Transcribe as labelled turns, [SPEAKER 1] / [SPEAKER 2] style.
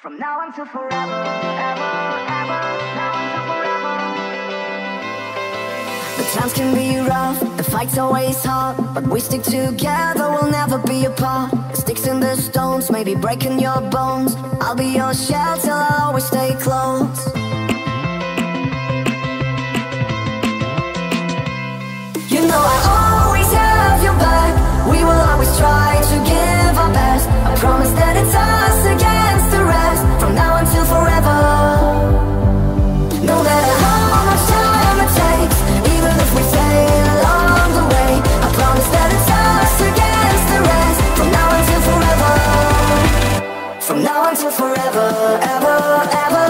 [SPEAKER 1] From now until forever, ever, ever, now until forever. The times can be rough, the fight's always hard, but we stick together, we'll never be apart. The sticks and the stones may be breaking your bones, I'll be your shelter, I'll always stay close. You know I always have your back, we will always try to give our best. I promise that it's us against the rest, from now until forever. No matter how much time it takes, even if we fail along the way, I promise that it's us against the rest, from now until forever. From now until forever, ever, ever.